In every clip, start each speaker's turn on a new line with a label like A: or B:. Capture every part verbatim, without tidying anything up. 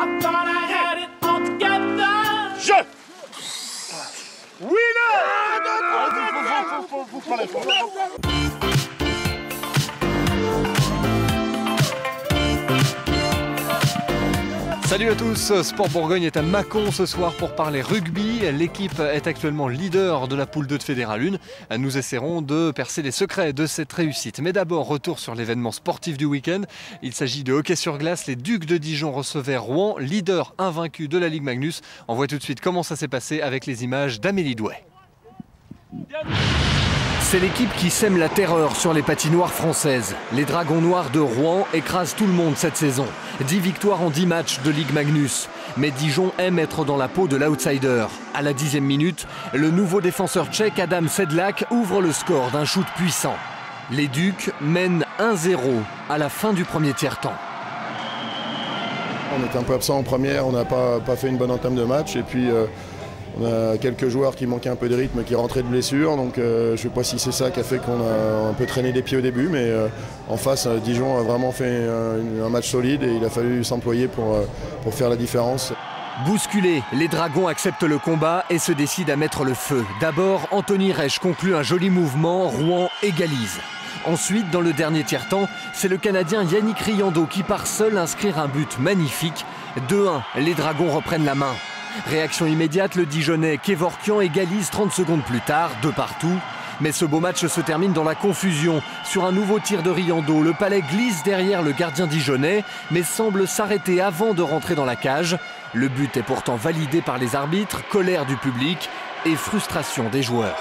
A: Je Winner.
B: Salut à tous, Sport Bourgogne est à Mâcon ce soir pour parler rugby. L'équipe est actuellement leader de la poule deux de Fédéral un. Nous essaierons de percer les secrets de cette réussite. Mais d'abord, retour sur l'événement sportif du week-end. Il s'agit de hockey sur glace. Les Ducs de Dijon recevaient Rouen, leader invaincu de la Ligue Magnus. On voit tout de suite comment ça s'est passé avec les images d'Amélie Douai. C'est l'équipe qui sème la terreur sur les patinoires françaises. Les Dragons Noirs de Rouen écrasent tout le monde cette saison. dix victoires en dix matchs de Ligue Magnus. Mais Dijon aime être dans la peau de l'outsider. À la dixième minute, le nouveau défenseur tchèque Adam Sedlak ouvre le score d'un shoot puissant. Les Ducs mènent un zéro à la fin du premier tiers-temps.
C: On était un peu absent en première, on n'a pas, pas fait une bonne entame de match. Et puis euh, on a quelques joueurs qui manquaient un peu de rythme, qui rentraient de blessure. Donc euh, je ne sais pas si c'est ça qui a fait qu'on a un peu traîné des pieds au début. Mais euh, en face, euh, Dijon a vraiment fait un, un match solide et il a fallu s'employer pour, euh, pour faire la différence.
B: Bousculés, les Dragons acceptent le combat et se décident à mettre le feu. D'abord, Anthony Reich conclut un joli mouvement, Rouen égalise. Ensuite, dans le dernier tiers-temps, c'est le Canadien Yannick Riando qui part seul inscrire un but magnifique. deux un, les Dragons reprennent la main. Réaction immédiate, le Dijonnais Kevorkian égalise trente secondes plus tard, deux partout. Mais ce beau match se termine dans la confusion. Sur un nouveau tir de Riando, le Palais glisse derrière le gardien dijonnais, mais semble s'arrêter avant de rentrer dans la cage. Le but est pourtant validé par les arbitres, colère du public et frustration des joueurs.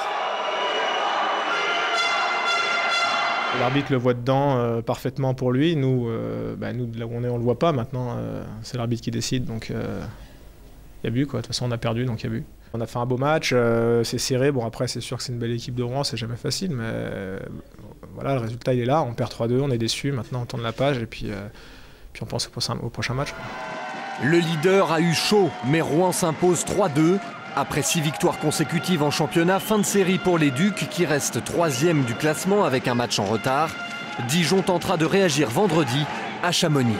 D: L'arbitre le voit dedans euh, parfaitement pour lui. Nous, euh, bah, nous, là où on est, on le voit pas. Maintenant, euh, c'est l'arbitre qui décide. Donc, il euh, y a but, quoi. De toute façon, on a perdu, donc il y a but. On a fait un beau match, euh, c'est serré. Bon, après, c'est sûr que c'est une belle équipe de Rouen, c'est jamais facile. Mais euh, voilà, le résultat, il est là. On perd trois deux, on est déçus. Maintenant, on tourne la page et puis, euh, puis on pense au prochain, au prochain match, quoi.
B: Le leader a eu chaud, mais Rouen s'impose trois deux. Après six victoires consécutives en championnat, fin de série pour les Ducs qui restent troisième du classement avec un match en retard. Dijon tentera de réagir vendredi à Chamonix.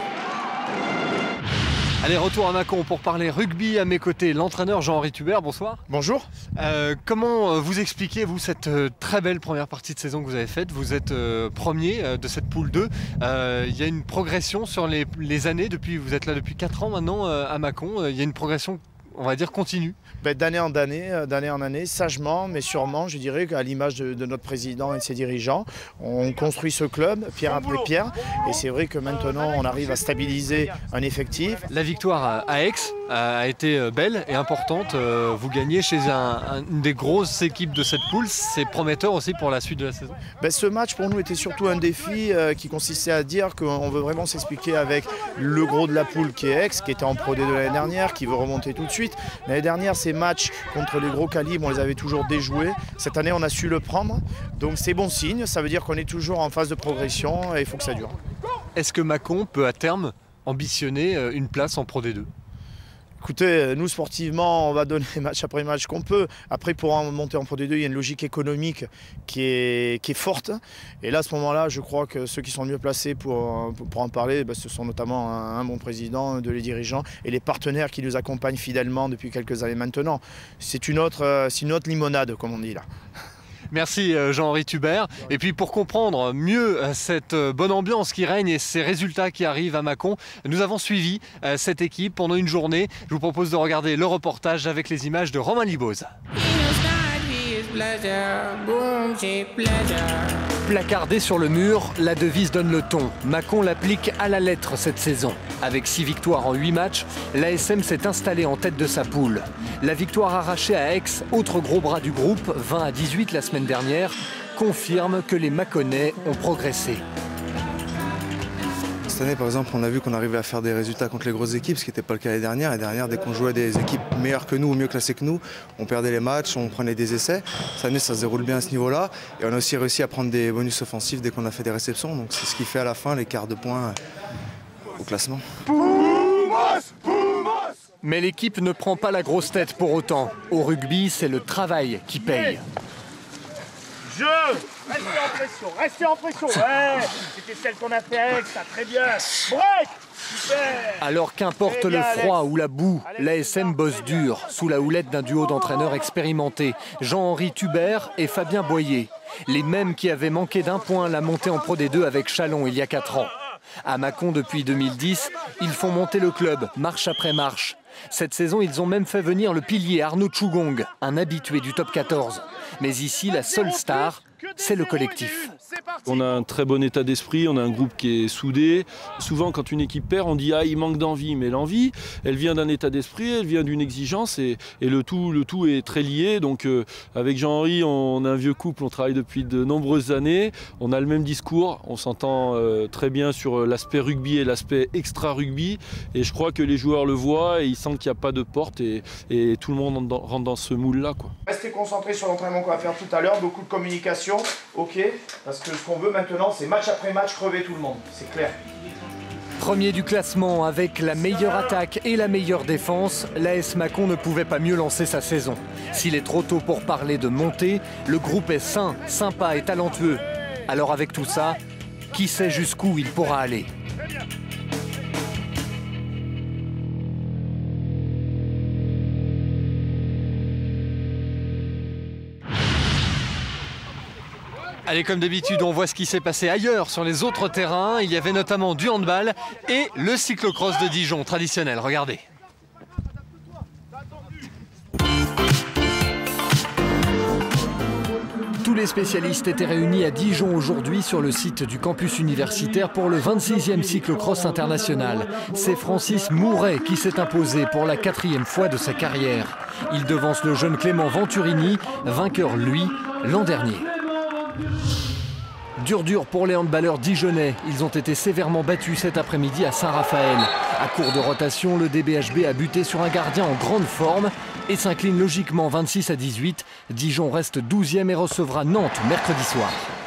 B: Allez, retour à Mâcon pour parler rugby. À mes côtés, l'entraîneur Jean-Henri Tubert, bonsoir.
E: Bonjour.
B: Euh, comment vous expliquez, vous, cette euh, très belle première partie de saison que vous avez faite? Vous êtes euh, premier euh, de cette poule deux. Euh, il y a une progression sur les, les années, depuis, vous êtes là depuis quatre ans maintenant euh, à Mâcon. Euh, il y a une progression, on va dire, continue.
E: Ben, d'année en année, d'année en année, sagement, mais sûrement, je dirais qu'à l'image de, de notre président et de ses dirigeants, on construit ce club pierre après pierre. Et c'est vrai que maintenant, on arrive à stabiliser un effectif.
B: La victoire à Aix a été belle et importante. Vous gagnez chez un, un, une des grosses équipes de cette poule. C'est prometteur aussi pour la suite de la saison.
E: Ben, ce match, pour nous, était surtout un défi euh, qui consistait à dire qu'on veut vraiment s'expliquer avec le gros de la poule qui est Aix, qui était en Pro D deux l'année dernière, qui veut remonter tout de suite. L'année dernière, ces matchs contre les gros calibres, on les avait toujours déjoués. Cette année, on a su le prendre. Donc c'est bon signe. Ça veut dire qu'on est toujours en phase de progression et il faut que ça dure.
B: Est-ce que Mâcon peut à terme ambitionner une place en Pro D deux ?
E: Écoutez, nous sportivement, on va donner match après match qu'on peut. Après, pour en monter en Pro D deux, il y a une logique économique qui est, qui est forte. Et là, à ce moment-là, je crois que ceux qui sont mieux placés pour, pour en parler, ben, ce sont notamment un, un bon président, de les dirigeants et les partenaires qui nous accompagnent fidèlement depuis quelques années maintenant. C'est une autre, c'est une autre limonade, comme on dit là.
B: Merci Jean-Henri Tubert. Et puis pour comprendre mieux cette bonne ambiance qui règne et ces résultats qui arrivent à Mâcon, nous avons suivi cette équipe pendant une journée. Je vous propose de regarder le reportage avec les images de Romain Liboz. Placardée sur le mur, la devise donne le ton. Mâcon l'applique à la lettre cette saison. Avec six victoires en huit matchs, l'A S M s'est installée en tête de sa poule. La victoire arrachée à Aix, autre gros bras du groupe, vingt à dix-huit la semaine dernière, confirme que les Mâconnais ont progressé.
F: Cette année, par exemple, on a vu qu'on arrivait à faire des résultats contre les grosses équipes, ce qui n'était pas le cas l'année dernière. L'année dernière, dès qu'on jouait des équipes meilleures que nous ou mieux classées que nous, on perdait les matchs, on prenait des essais. Cette année, ça se déroule bien à ce niveau-là. Et on a aussi réussi à prendre des bonus offensifs dès qu'on a fait des réceptions. Donc c'est ce qui fait à la fin les quarts de points au classement.
B: Mais l'équipe ne prend pas la grosse tête pour autant. Au rugby, c'est le travail qui paye.
A: Je Restez en pression, restez en pression. Ouais, c'était celle qu'on a fait avec ça, très bien. Break.
B: Alors qu'importe le froid ou la boue, l'A S M bosse dur, sous la houlette d'un duo d'entraîneurs expérimentés, Jean-Henri Tubert et Fabien Boyer. Les mêmes qui avaient manqué d'un point la montée en Pro D deux avec Châlons il y a quatre ans. À Mâcon depuis deux mille dix, ils font monter le club, marche après marche. Cette saison, ils ont même fait venir le pilier Arnaud Chougong, un habitué du top quatorze. Mais ici, la seule star, c'est le collectif.
G: On a un très bon état d'esprit, on a un groupe qui est soudé. Souvent, quand une équipe perd, on dit « Ah, il manque d'envie ». Mais l'envie, elle vient d'un état d'esprit, elle vient d'une exigence et, et le, tout, le tout est très lié. Donc euh, avec Jean-Henri, on a un vieux couple, on travaille depuis de nombreuses années. On a le même discours, on s'entend euh, très bien sur l'aspect rugby et l'aspect extra-rugby. Et je crois que les joueurs le voient et ils sentent qu'il n'y a pas de porte et, et tout le monde rentre dans, rentre dans ce moule-là, quoi.
E: Restez concentrés sur l'entraînement qu'on va faire tout à l'heure, beaucoup de communication, ok, parce que ce qu'on veut maintenant, c'est match après match crever tout le monde, c'est clair.
B: Premier du classement avec la meilleure attaque et la meilleure défense, l'A S Mâcon ne pouvait pas mieux lancer sa saison. S'il est trop tôt pour parler de montée, le groupe est sain, sympa et talentueux. Alors avec tout ça, qui sait jusqu'où il pourra aller? Allez, comme d'habitude, on voit ce qui s'est passé ailleurs sur les autres terrains. Il y avait notamment du handball et le cyclocross de Dijon, traditionnel. Regardez. Tous les spécialistes étaient réunis à Dijon aujourd'hui sur le site du campus universitaire pour le vingt-sixième cyclocross international. C'est Francis Mouret qui s'est imposé pour la quatrième fois de sa carrière. Il devance le jeune Clément Venturini, vainqueur lui l'an dernier. Dur dur pour les handballeurs dijonnais. Ils ont été sévèrement battus cet après-midi à Saint-Raphaël. À court de rotation, le D B H B a buté sur un gardien en grande forme et s'incline logiquement vingt-six à dix-huit. Dijon reste douzième et recevra Nantes mercredi soir.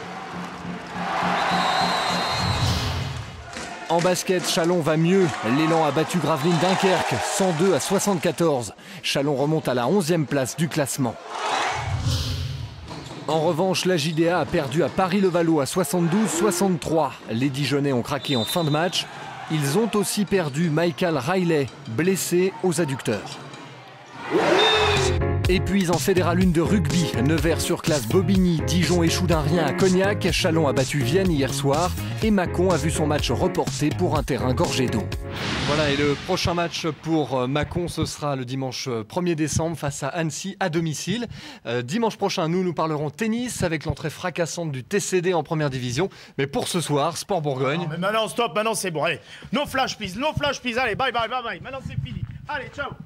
B: En basket, Châlons va mieux. L'élan a battu Gravelines Dunkerque, cent deux à soixante-quatorze. Châlons remonte à la onzième place du classement. En revanche, la J D A a perdu à Paris-Levallois à soixante-douze à soixante-trois. Les Dijonnais ont craqué en fin de match. Ils ont aussi perdu Michael Riley, blessé aux adducteurs. Et puis en Fédéral un de rugby, Nevers surclasse Bobigny, Dijon échoue d'un rien à Cognac, Châlons a battu Vienne hier soir et Mâcon a vu son match reporté pour un terrain gorgé d'eau. Voilà, et le prochain match pour Mâcon, ce sera le dimanche premier décembre face à Annecy à domicile. Euh, dimanche prochain, nous nous parlerons tennis avec l'entrée fracassante du T C D en première division. Mais pour ce soir, Sport Bourgogne.
A: Non, mais maintenant stop, maintenant c'est bon, allez. No flash please, no flash please, allez, bye bye bye bye, maintenant c'est fini. Allez, ciao.